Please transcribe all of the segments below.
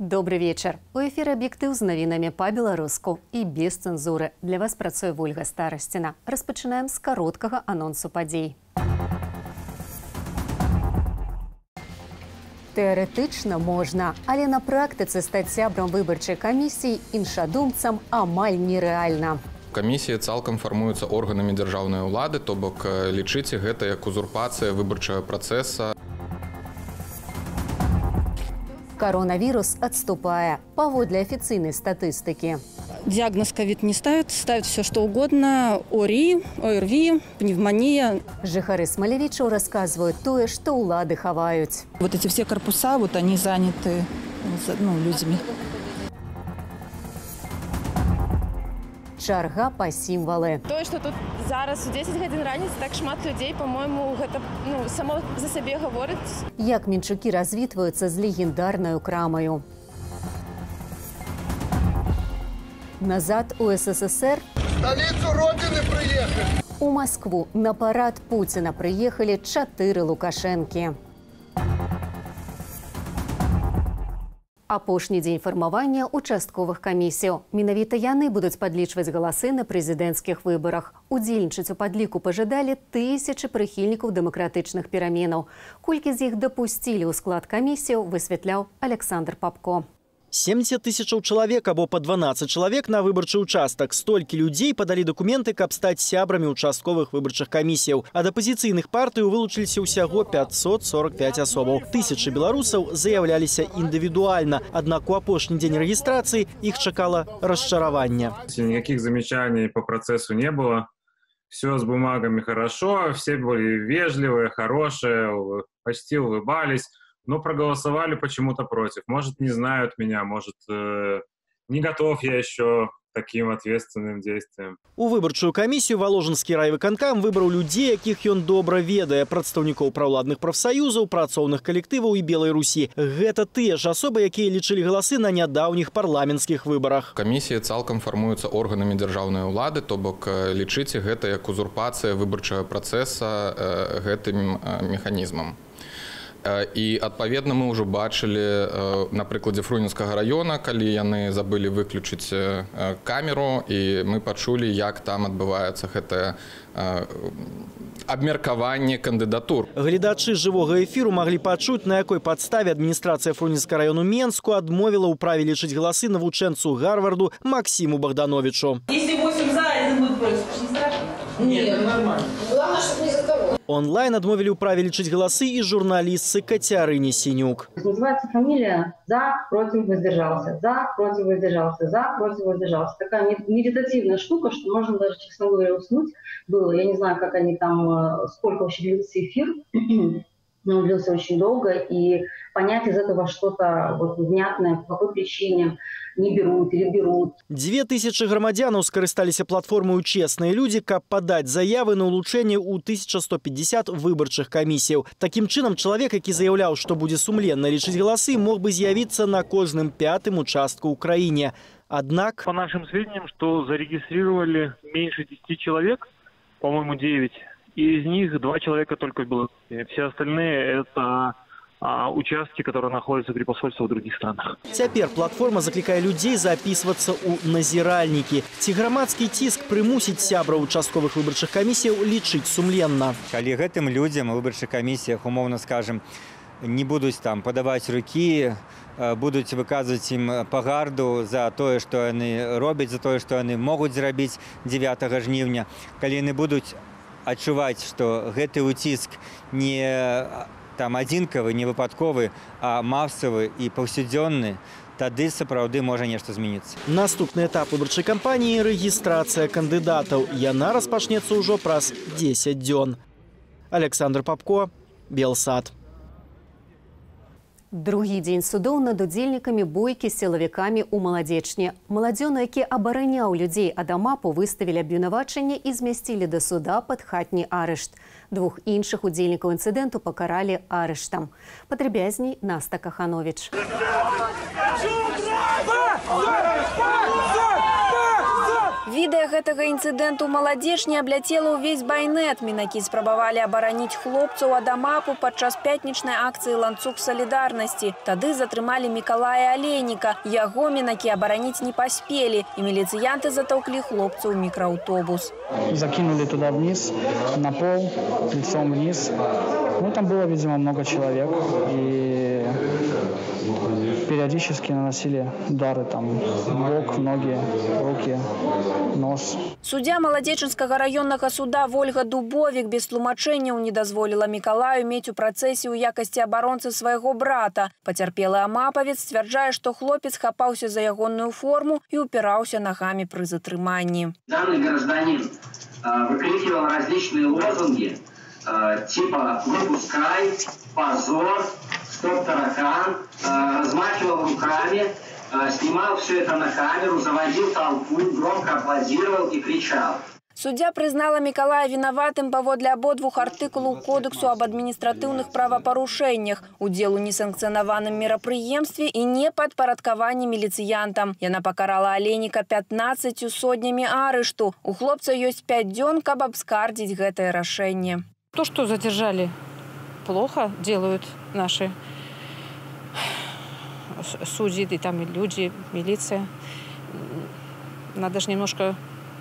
Добрый вечер. У эфира «Объектив» з новинами по-белоруску и без цензуры. Для вас працуе Ольга Старостина. Распачинаем с короткого анонсу подей. Теоретично можна, але на практицы стаць сябрам выбарчай камісіі іншадумцам амаль нереальна. Камісіі цалкам фармуюцца органамі дзяржаўнай улады, то бок лічыце гэта як узурпацыя выбарчага працэса. Коронавирус отступая. Паводле афіцыйнай статыстыкі. Диагноз ковид не ставят, ставят все что угодно. ОРИ, ОРВИ, пневмония. Жыхары Смалевічаў рассказывают тое, что улады хаваюць. Вот эти все корпуса, вот они заняты людьми. Чарга па сімвалы. То, что тут зараз у 10 гадзін раніцы так шмат людей, по-моему, гэта само за сябе гаворыць. Як мінчукі развітваюцца з легендарнаю крамаю. Назад у СССР. Столицу Родины приехали. У Москву на парад Путина приехали 4 Лукашенки. Апошні дзень фармавання участковых камісіяў. Менавіта яны будуць падлічваць галасы на прэзідэнцкіх выбарах. Удзельнічаць у падліку пажадалі тысячы прыхільнікаў дэмакратычных пераменаў. Колькі з іх дапусцілі ў склад камісіяў, высвятляў Александр Папко. 70 тысяч человек або по 12 человек на выборчий участок. Столькі людей подали документы, каб стать сябрами участковых выборчих комиссий. Ад оппозиционных партий вылучились всего 545 особов. Тысячи белорусов заявлялись индивидуально. Однако у апошний день регистрации их чекало разочарование. Никаких замечаний по процессу не было. Все с бумагами хорошо, все были вежливые, хорошие, почти улыбались. Но проголосовали почему-то против. Может, не знают меня, может, не готов я еще к таким ответственным действиям. У выборчую камісію Воложенскі райвыканкам выбраў людзей, якіх ён добра ведае, прадстаўнікоў праўладных прафсаюзаў, працоўных калектываў і Белай Русі. Гэта тыя ж асобы, якія лічылі галасы на нядаўніх парламенцкіх выбарах. Камісіі цалкам фармуюцца органамі дзяржаўнай улады, то бок лічыце гэта як узурпацыя выбарчага працэса гэтым механізмам. І, адпаведна, мы ўжо бачылі на прыкладзе Фрунзенскага района, калі яны забылі выключыць камеру, і мы пачулі, як там адбываецца гэтае абмеркаванне кандыдатур. Гледачы жывога эфіру маглі пачуць, на якой падставе адміністрацыя Фрунзенскага району Менску адмовіла ў праве лічыць галасы навучэнцу Гарварду Максиму Богдановичу. Если 8 за, это будет против. Не страшно? Нет, это нормально. Главное, чтобы не за кого. Онлайн адмовілі ў праве лічыць галасы і журналістцы Кацярыне Синюк. Называется фамилия «За, против, воздержался», «За, против, воздержался», «За, против, воздержался». Такая медитативная штука, что можно даже, честно говоря, уснуть было. Я не знаю, как они там, сколько вообще длился эфир, но он длился очень долго, и понять из этого что-то внятное, по какой причине не берут или берут. 2000 громадянаў скарысталіся платформою «Честные люди», каб подать заявы на улучшение у 1150 выборчих комиссий. Таким чином, человек, які заявлял, что будет сумленно лічыць галасы, мог бы з'явиться на кожным 5-м участку Украине. Однако, по нашим сведениям, что зарегистрировали меньше 10 человек, по-моему, 9. И из них 2 человека только в Беларуси. Все остальные – это участки, которые находятся при посольствах в других странах. Теперь платформа закликае людей записываться у назиральники. Ці громадский тиск примусить сябра участковых выборчих комиссий лічыць сумленно. Коли гэтым людям в выборчих комиссиях, умовно скажем, не будут там подавать руки, будут выказывать им пагарду за то, что они робят, за то, что они могут зрабіць 9 жніўня, калі яны будуць адчуваць, што гэты ўціск не там адзінкавы, не выпадковы, а масавы і паўсядзённы, тады сапраўды можа нешта змяніцца. Наступны этап выбарчай кампаніі – рэгістрацыя кандыдатаў. Яна распачнецца ўжо праз 10 дзён. Александр Папко, Белсад. Другі дзень судоў над удзельнікамі бойкі з сілавікамі ў Маладзечні. Маладзёну, які абараняў людзей ад амапу, выставілі абвінавачанне і змясцілі да суда пад хатні арышт. 2 іншых удзельнікаў інцыдэнту пакаралі арыштам. Падрабязней Наста Каханович. Від Відэа гэтага інцыдэнту маладзечні абляцела ўвесь байнет. Мінакі спрабавалі абараніць хлопцаў ад АМАПу падчас пятнічнай акцыі «Ланцуг салідарнасці». Тады затрымалі Мікалая Алейніка. Яго мінакі абараніць не паспелі, і міліцыянты затаўклі хлопцаў у мікрааўтобус. Закинули туда вниз, на пол, лицом вниз. Ну, там было, видимо, много человек. И периодически наносили удары там в бок, ноги, руки, нос. Суддя Маладзечынскага раённага суда Вольга Дубовік без тлумачэнняў не дазволіла Мікалаю мець у працэсе ў якасці абаронцы свайго брата. Пацярпелы амапавец сцвярджае, што хлопец хапаўся за ягоную форму і упіраўся нагамі пры затрыманні. Данный гражданин выкрикивал различные лозунги типа «выпускай», «позор», «стоп, таракан», размахивал руками, снимал все это на камеру, заводил толпу, громко аплодировал и кричал. Суддя прызнала Мікалая вінаватым паводле абодвух артыкулаў Кодексу об адміністратыўных правапарушэннях, удзел у несанкцыянаваным мерапрыемстве і непадпарадкаванні міліцыянтам. Яна пакарала Алейніка 15 сотнямі арышту. У хлопца ёсць 5 дзён, каб абскардзіць гэтае рашэнне. То, что задержали, плохо делают наши судьи, и там и люди, милиция. Надо же немножко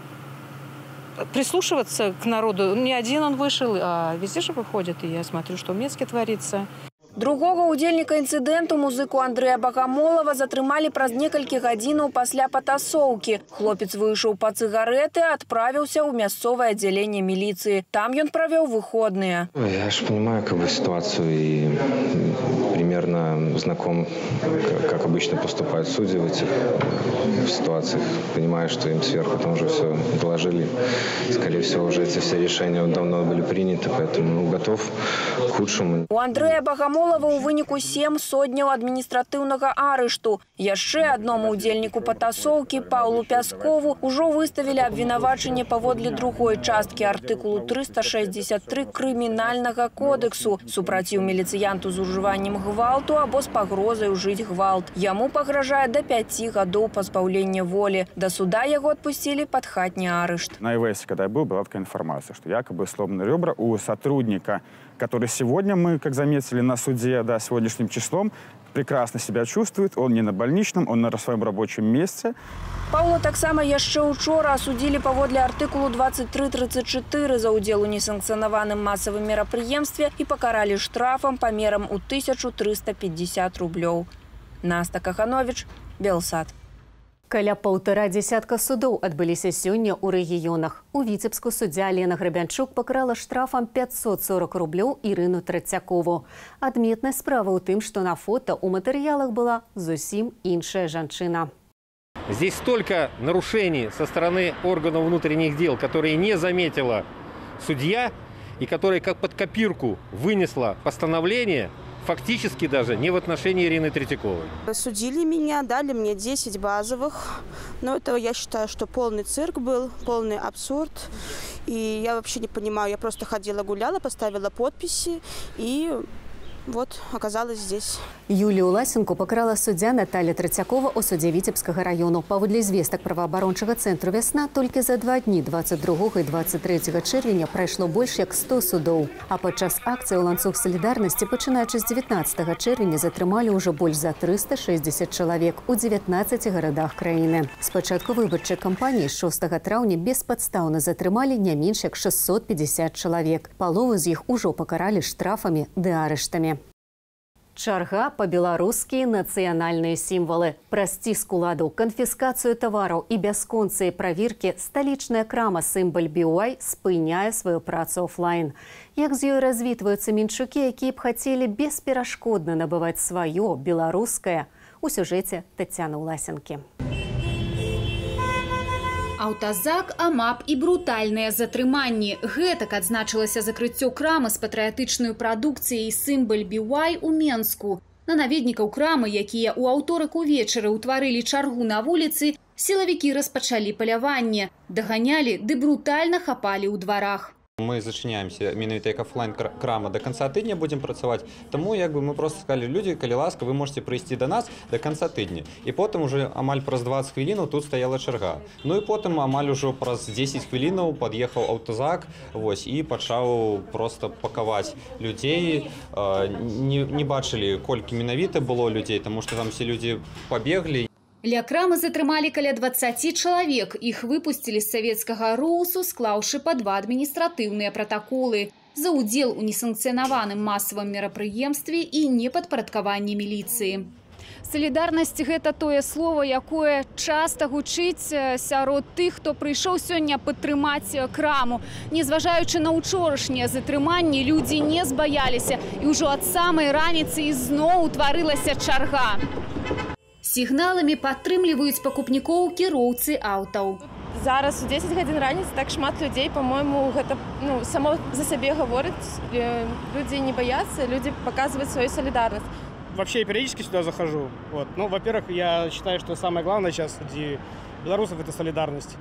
прислушиваться к народу. Не один он вышел, а везде же выходит. И я смотрю, что в Минске творится. Другого удзельніка інцыдэнту, музыку Андрэя Багамолова, затрымалі праз некалькі гадзінаў пасля патасоўкі. Хлопец выйшаў па цыгареты, адправіўся ў мясцовае аддзяленне міліцыі. Там ён правёў выходныя. Я же понимаю ситуацию и примерно знаком, как обычно поступают судьи в этих ситуациях. Понимаю, что им сверху там уже все доложили. Скорее всего, уже эти все решения давно были приняты, поэтому готов к худшему. У Андрэя Багамолова у выніку 7 сотняў адміністратыўнага арышту. Яшчэ адному удзельніку патасоўкі Паўлу Пяскову ўжо выставілі абвінавачанне паводле другой часткі артыкулу 363 крымінальнага кодексу супраціў міліцыянту з ужываннем гвалту або з пагрозай ужыць гвалт. Яму пагражае до 5 гадоў пазбаўлення волі. До суда яго адпусцілі пад хатні арышт. На ИВС, когда я был, была такая информация, что якобы сломаны ребра у сотрудника, который сегодня мы, как заметили на суде, да, сегодняшним числом, прекрасно себя чувствует. Он не на больничном, он на своем рабочем месте. Паўла таксама яшчэ учора асудзілі паводле артыкулу 2334 за ўдзел у несанкцыянаваным масавым мерапрыемстве і пакаралі штрафам памерам у 1350 рублёў. Наста Каханович, Белсад. Каля 1,5 десятка судоў адбыліся сёння ў рэгіёнах. У Віцебску суддзя Лена Грабянчук пакарала штрафам 540 рублёў Ірыну Трацякову. Адметная справа ў тым, што на фота ў матэрыялах была зусім іншая жанчына. Здесь столько нарушений со стороны органов внутренних дел, которые не заметила судья и которая как под копирку вынесла постановление, фактически даже не в отношении Ирины Третьяковой. Судили меня, дали мне 10 базовых, но это, я считаю, что полный цирк был, полный абсурд. И я вообще не понимаю, я просто ходила, гуляла, поставила подписи и вот оказалась здесь. Юлію Ласенку пакарала суддзя Наталья Трацякова ў судзе Віцебскага раёну. Паводле звестак праваабарончага цэнтру «Вясна» толькі за 2 дні 22 і 23 чэрвеня прайшло больш як 100 судоў. А падчас акцыі ў «Ланцуг салідарнасці», пачынаючы з 19 чэрвеня, затрымалі ўжо больш за 360 чалавек у 19 гарадах краіны. Спачатку выбарчай кампаніі 6 траўня беспадстаўна затрымалі не менш як 650 чалавек. Палову з іх ужо пакаралі штрафамі ды арыштамі. Чарга па беларускія нацыянальныя сімвалы. Праз ціск уладаў, канфіскацыю тавараў і бясконцыя праверкі сталічная крама «Сімбаль BY» спыняе сваю працу офлайн. Як з ёй развітваюцца мінчукі, якія б хацелі бесперашкодна набываць сваё беларускае, у сюжэце Тацяны Ўласенкі. Аўтазак, АМАП і брутальныя затрыманні. Гэтак адзначылася закрыццё крамы з патрыятычнай прадукцыяй «Сімбаль BY» у Менску. На наведнікаў крамы, якія ў аўторак увечары ўтварылі чаргу на вуліцы, сілавікі распачалі паляванне. Даганялі ды брутальна хапалі ў дварах. Мы зачиняемся менавіта як офлайн крама до конца тыдня будем працаваць. Таму мы просто сказали, люди, калі ласка, вы можете прыйсці до нас до конца тыдня. І потым уже амаль праз 20 хвілінаў тут стаяла чарга. Ну і потым амаль ужо праз 10 хвілінаў пад'ехаў аўтазак, і пачаў просто пакаваць людзей. Не бачылі, колькі менавіта было людзей, таму што там все людзі пабеглі. Ля крамы затрымалі каля 20 чалавек. Іх выпусцілі з савецкага РУСу, склаўшы па 2 адміністратыўныя пратаколы за ўдзел у несанкцыянаваным масавым мерапрыемстве і непадпарадкаванні міліцыі. Салідарнасць – гэта тое слово, якое часта гучыць сярод тых, хто прыйшоў сёння падтрымаць краму. Незважаючы на ўчорашнія затрыманні, людзі не збаяліся, і ўжо ад самай раніцы ізноў утварылася чарга. Сігналамі падтрымліваюць пакупнікоў кіроўцы аўтаў. Зараз у 10 гадзін раніцы так шмат людзей, по-моему, гэта само за сябе гаворыць. Людзі не баяцца, людзі паказваюць сваю солідарнасць. Вообще я периодически сюда захожу. Ну, во-первых, я считаю, что самое главное сейчас среди белорусов – это солидарность.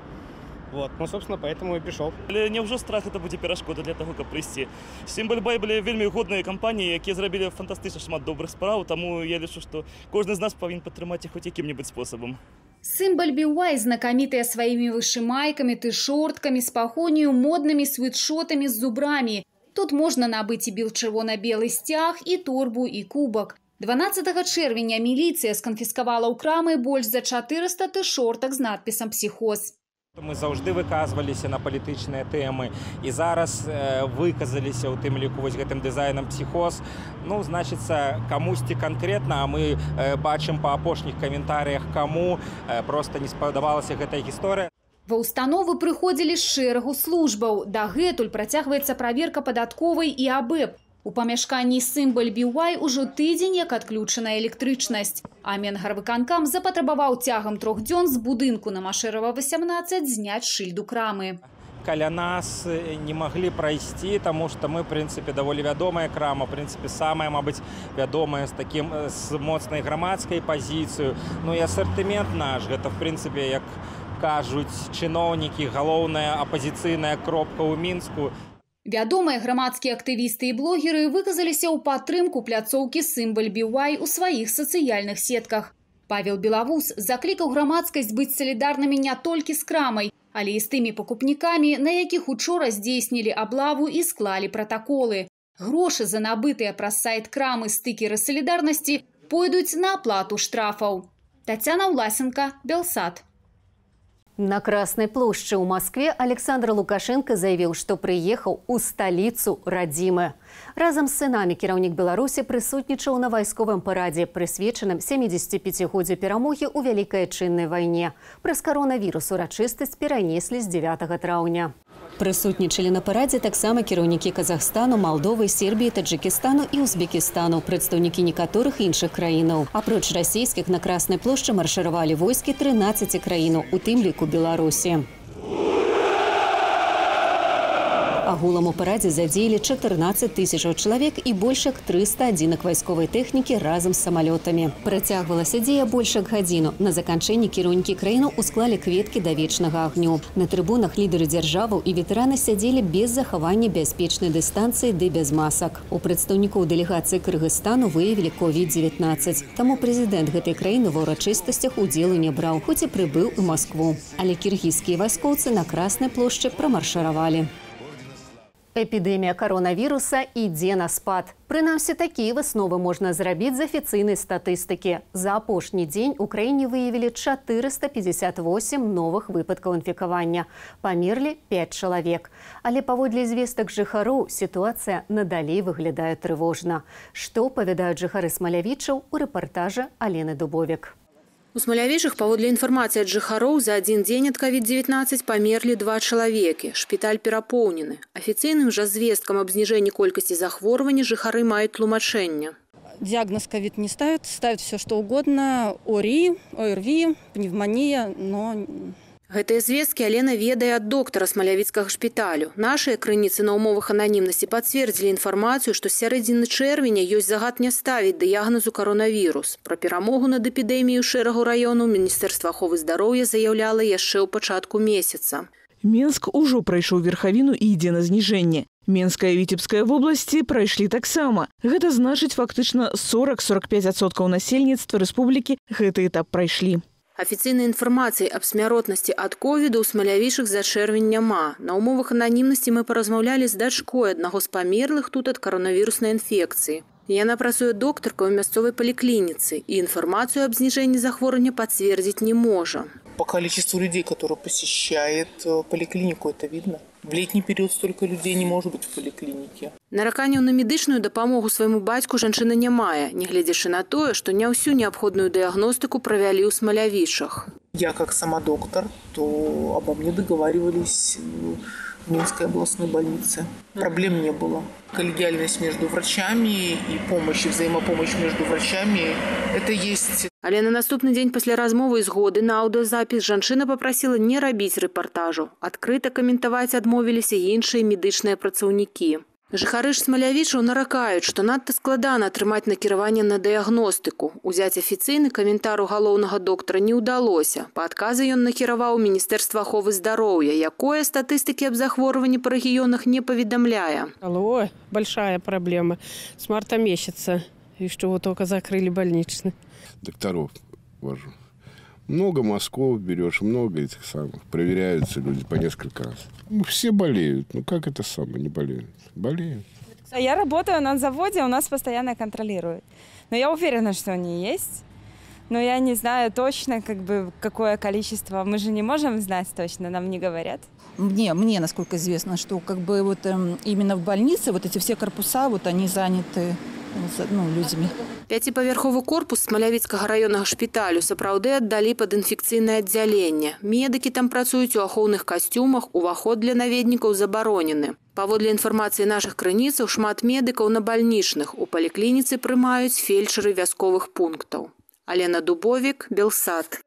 Ну, собственно, поэтому и пришел. Няўжо страх это будзе перашкода для того, каб прыйсці. Сімбаль-бай былі вельмі годныя кампаніі, якія зрабілі фантастычна шмат добрых спраў, таму я лічу, што кожны з нас павінен падтрымаць іх хоць якім-небудзь спосабам. Сімбаль-бівай знакамітыя сваімі вышымайкамі, тышорткамі, з пахонію, моднымі світшотамі з зубрамі. Тут можна набыць і бел-чырвона-белы сцяг, і торбу, і кубак. 12 чэрвеня міліцыя сканфіскавала ў крамы больш за 400 тышортак з надпісам «Псіхоз». Мы заўжды выказваліся на палітычныя тэмы і зараз выказаліся ў тым ліку гэтым дызайнам «Псіхоз». Значыцца, камусьці канкрэтна, а мы бачым па апошніх каментарыях, каму проста не спадабалася гэтая гісторыя. Ва ўстановы прыходзілі з шэрагу службаў. Дагэтуль працягваецца праверка падатковай і АБЭП. У памяшканні Сімбаль-бівай ужо тыдзень як адключана электрычнасць. А Менгарвыканкам запатрабаваў цягам 3 дзён з будынку на Машэрава 18 зняць шыльду крамы. Каля нас не маглі прайсці, таму што мы, в прынцыпе, даволі вядомая крама, в прынцыпе, самая, мабыць, вядомая з моцнай грамадскай пазіцыю. І асартымент наш, гэта, в прынцыпе, як кажуць чыноўнікі, галоўная апазіцыйная кропка ў Мінску. Вядомыя грамадскія актывісты і блогеры выказаліся ў падтрымку пляцоўкі Сімбаль-бівай у сваіх сацыяльных сетках. Павел Белавус заклікаў грамадскасць быць салідарнымі не толькі з крамай, але і з тымі пакупнікамі, на якіх учора здзейснілі аблаву і склалі пратаколы. Грошы за набытыя праз сайт крамы стыкеры салідарнасці пойдуць на аплату штрафаў. Тацяна Власенко, Белсат. На Красной площади у Москве Александр Лукашенко заявил, что приехал у столицу родимы. Разом с сынами кіраўнік Беларуси присутнічаў на вайсковым парадзе, прысвечаным 75-годдзю перамогі ў Вялікай Адчыннай вайне. Праз коронавірус урачыстасць перанеслі з 9 траўня. Прысутнічалі на парадзе таксама кіраўнікі Казахстану, Молдовы, Сербіі, Таджикистану і Узбекистану, прадстаўнікі некаторых іншых краінаў. Апроч расійскіх на Краснай плошчы маршыравалі войскі 13 краінаў, у тым ліку Беларусі. Агулам у парадзе задзеялі 14 тысячаў чалавек і больш як 300 адзінак вайсковай тэхнікі разам з самалётамі. Працягвалася дзея больш як гадзіну. На заканчэнні кіраўнікі краіну усклалі кветкі да вечнага агню. На трыбунах лідары дзяржаваў і ветэраны сядзелі без захавання бяспечнай дыстанцыі ды без масак. У прадстаўнікоў дэлегацыі Кыргызстану выявілі COVID-19. Таму прэзідэнт гэтай краіны ва ўрачыстасцях удзелу не браў, хоць і прыбыў у Маскву. Але кіргізскія вайскоўцы на Краснай плошчы прамаршыравалі. Эпідэмія коронавіруса ідзе на спад. Прынамсі, такія высновы можна зрабіць з афіцыйнай статыстыкі. За апошні дзень у краіне выявілі 458 новых выпадкаў інфікавання. Памерлі 5 чалавек. Але паводле звестак жыхароў сітуацыя надалей выглядае трывожна. Што павядаюць жыхары Смалявічаў у рэпартажы Алены Дубовік. У Смалявічах, паводле інфармацыі ад жыхароў, за адзін дзень ад COVID-19 памерлі 2 чалавекі. Шпіталь перапоўнены. Афіцыйным жа звесткам аб зніжэнні колькасці захворвання жыхары маюць тлумачэнне. Диагноз ковид не ставят, ставят все что угодно. ОРИ, ОРВИ, пневмония, но... Гэтыя звесткі Алена ведае ад доктара Смалявіцкага шпіталю. Нашыя крыніцы на умовах ананімнасці пацвердзілі інфармацыю, што з сярэдзіны чэрвеня ёсць загад не ставіць дыягназу коронавірус. Пра перамогу над эпідэміяй у шэрагу раёнаў Міністэрства аховы здароўя заяўляла яшчэ ў пачатку месяца. Мінск ужо прайшоў верхавіну і ідзе на зніжэнне. Менская і Віцебская вобласці прайшлі таксама. Гэта значыць, фактычна 40-45% насельніцтва рэспублікі гэты этап прайшлі. Афіцыйнай інфармацыі аб смяротнасці ад ковіду ў Смалявічах за чэрвень няма. На ўмовах ананімнасці мы паразмаўлялі з дачкой аднаго з памерлых тут ад каронавіруснай інфекцыі. Яна працуе доктаркай у мясцовай паліклініцы і інфармацыю аб зніжэнні захворвання пацвердзіць не можа. По количеству людей, которые посещают поликлинику, это видно. В летний период столько людей не может быть в поликлинике. Нараканняў на медычную дапамогу свайму бацьку жанчына не мае, нягледзячы на тое, што не ўсю неабходную дыягностыку правялі ў Смалявічах. Я как сама доктор, то обо мне договаривались в Минской областной больнице. Проблем не было. Коллегиальность между врачами и помощь, взаимопомощь между врачами – это есть. Але на наступны дзень пасля размовы і згоды на аўдыёзапіс жанчына папрасіла не рабіць рэпартажу. Адкрыта каментаваць адмовіліся іншыя медычныя працаўнікі. Жыхары ж Смалявічаў наракаюць, што надта складана атрымаць накіраванне на дыягностыку. Узяць афіцыйны каментар у галоўнага доктара не ўдалося. Па адказы ён накіраваў у Міністэрства аховы здароўя, якое статыстыкі аб захворванні па рэгіёнах не паведамляе. Ой, большая проблема. С марта месяца. И что вот только закрыли больничный. Докторов вожу. Много мазков берешь, много этих самых. Проверяются люди по несколько раз. Ну, все болеют. Ну как это самое, не болеют? Болеют. Я работаю на заводе, у нас постоянно контролируют. Но я уверена, что они есть. Но я не знаю точно, какое количество. Мы же не можем знать точно, нам не говорят. Мне насколько известно, что именно в больнице вот эти все корпуса, они заняты людьми. Пяціпавярховы корпус Смалявіцкага раённага шпіталю сапраўды аддалі пад інфекцыйнае аддзяленне. Медыкі там працуюць у ахоўных касцюмах, уваход для наведнікаў забаронены. Паводле інфармацыі нашых крыніцаў, шмат медыкаў на бальнічных. У паліклініцы прымаюць фельчары вясковых пунктаў. Алена Дубовік, Белсад.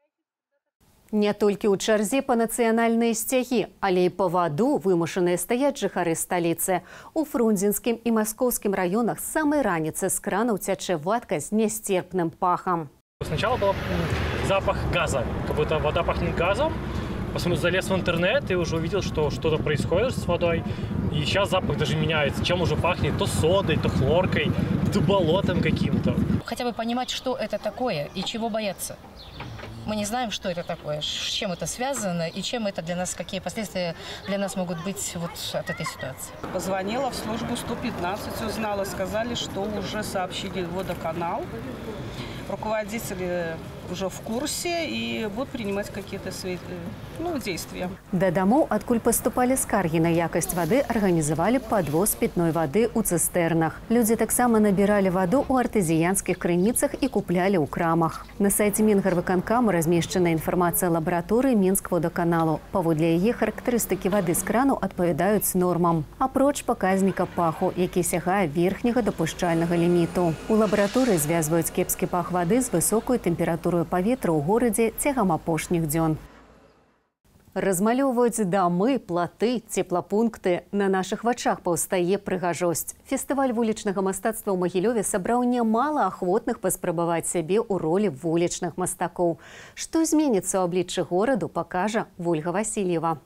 Не толькі ў чарзе па нацыянальныя сцягі, але і па ваду вымушаныя стаяць жыхары сталіцы. У Фрунзенскім і Маскоўскім раёнах з самай раніцы з кранаў цячэ вадка з нестерпным пахом. Сначала был запах газа, как будто вода пахнет газом. Потом залез в интернет и уже увидел, что что-то происходит с водой. И сейчас запах даже меняется. Чем уже пахнет? То содой, то хлоркой, то болотом каким-то. Хотя бы понимать, что это такое и чего бояться. Мы не знаем, что это такое, с чем это связано и чем это для нас, какие последствия для нас могут быть от этой ситуации. Позвонила в службу 115, узнала, сказали, что уже сообщили в водоканал. Руководители уже в курсе и будут принимать какие-то действия. Да домоў, адкуль паступалі скаргі на якасць вады, арганізавалі падвоз пітной вады ў цыстэрнах. Людзі таксама набіралі ваду ў артэзіянскіх крыніцах і куплялі ў крамах. На сайце Мінгарвыканкаму размешчана інфармацыя лабараторыі Мінскводаканалу. Паводле яе характарыстыкі вады з крану адпавядаюць нормам. Апроч паказніка паху, які сягае верхняга дапушчальнага ліміту. У лабараторыі звязваюць кепскі пах вады з высокай тэмпературай паветра ў горадзе цягам апошніх дзён. Размалёўваюць дамы, платы, цеплапункты. На нашых вачах паўстае прыгажосць. Фестываль вулічнага мастацтва ў Магілёве сабраў нямала ахвотных паспрабаваць сябе ў ролі вулічных мастакоў. Што зменіцца ў абліччы гораду, пакажа Вольга Васильева.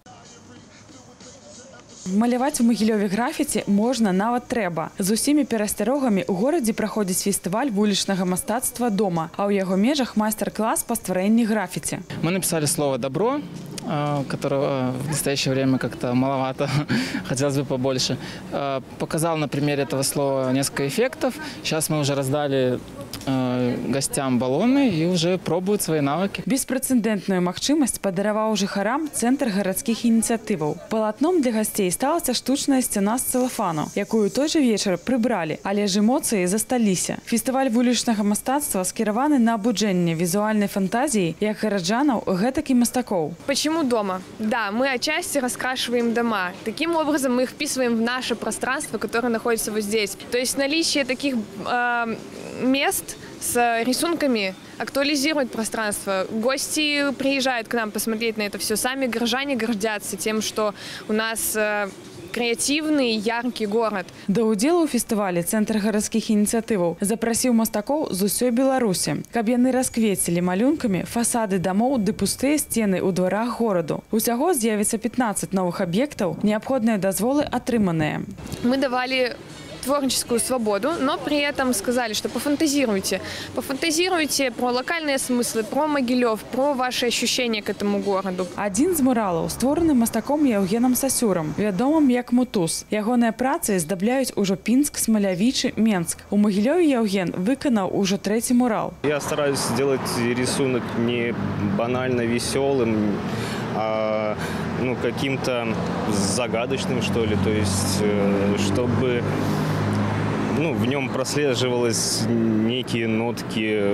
Маляваць у Магілёве графіці можна, нават трэба. З усімі перасцярогамі ў горадзе праходзіць фестываль вулічнага мастацтва дома, а ў яго межах майстар-класс па стварэнні графіці. Мы написали слово «добро», которого в настоящее время как-то маловато, хотелось бы побольше. Показал на примере этого слова несколько эффектов. Сейчас мы уже раздали гостям баллоны и уже пробуют свои навыки. Беспрэцэдэнтную магчымасць падараваў жыхарам цэнтр гарадскіх ініцыятываў. Палатном для гасцей сталася штучная сцяна з цэлафану, якую той же вечар прыбралі, але ж эмоцыі засталіся. Фестываль вулічнага мастацтва скіраваны на абуджэнне візуальнай фантазіі як гараджанаў, гэтак і мастакоў. Почему дома? Да, мы отчасти раскрашиваем дома. Таким образом мы их вписываем в наше пространство, которое находится вот здесь. То есть наличие таких мест с рисунками актуализирует пространство. Гости приезжают к нам посмотреть на это все. Сами горожане гордятся тем, что у нас креативный, яркий город. Да удзелу ў фестывалі Цэнтр гарадскіх ініцыятываў запрасіў мастакоў з усёй Беларусі, каб яны расквецілі малюнкамі фасады дамоў ды пустыя сцены ў дварах гораду. Усяго з'явіцца 15 новых аб'ектаў, неабходныя дазволы атрыманыя. Мы давали творческую свободу, но при этом сказали, что пофантазируйте. Пофантазируйте про локальные смыслы, про Могилев, про ваши ощущения к этому городу. Один з муралаў створаны мастаком Яўгенам Сасюрам, вядомым як Мутуз. Ягоныя працы здабляюць ужо Пінск, Смалявічы, Менск. У Могилёве Яўген выканаў ужо 3-й мурал. Я стараюсь сделать рисунок не банально веселым, а каким-то загадочным, что ли. То есть, чтобы в нем прослеживались некие нотки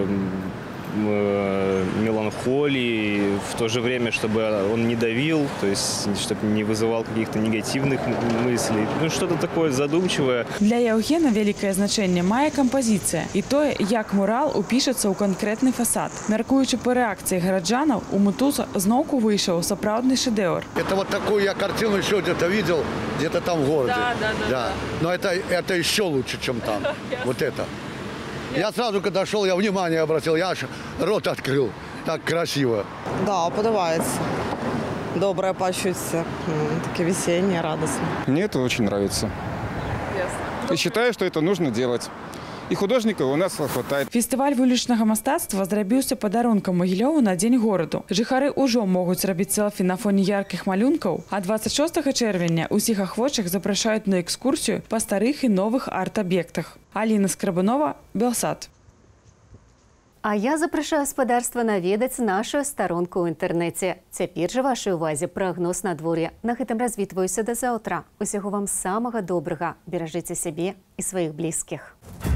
меланхолии, в то же время, чтобы он не давил, то есть, чтобы не вызывал каких-то негативных мыслей. Что-то такое задумчивое. Для Яўгена вялікае значэнне мае кампазіцыя і тое, як мурал упішацца ў канкрэтны фасад. Мяркуючы па рэакцыі гараджанаў, у Мутуза зноўку выйшаў сапраўдны шэдэўр. Это вот такую я картину еще где-то видел, где-то там в городе. Да. Но это еще лучше, чем там. Вот это. Я сразу, когда шел, я внимание обратил, я аж рот открыл. Так красиво. Да, подобается. Доброе почувствие. Такие весенние, радостные. Мне это очень нравится. И считаю, что это нужно делать. І художнікаў у нас хватает. Фестываль вулічнага мастацтва зрабіўся падарункам Магілёву на дзень гораду. Жыхары ўжо могуць рабіць селфі на фоне яркіх малюнкаў, а 26 чэрвеня усіх ахвочых запрашаюць на экскурсію па старых і новых арт-аб'ектах. Аліна Скрабунова, Белсат. А я запрашаю гаспадарства наведаць нашу старонку ў інтэрнэце. Цяпер жа вашай увазе прагноз надвор'я. На гэтым развітваюся да заўтра. Усяго вам самага добрага. Беражыце сябе і сваіх блізкіх.